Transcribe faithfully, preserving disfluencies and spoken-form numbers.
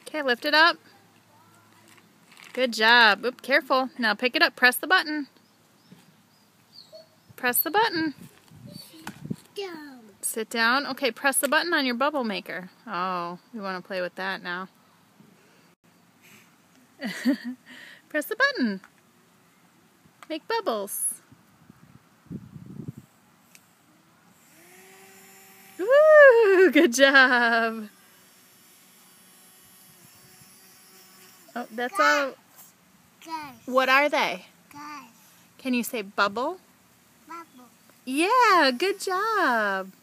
Okay, lift it up. Good job. Oop, careful. Now pick it up. Press the button. Press the button. Down. Sit down. Okay, press the button on your bubble maker. Oh, we want to play with that now. Press the button. Make bubbles. Woo! Good job. Oh, that's all. Guys. What are they? Guys. Can you say bubble? Bubble. Yeah, good job.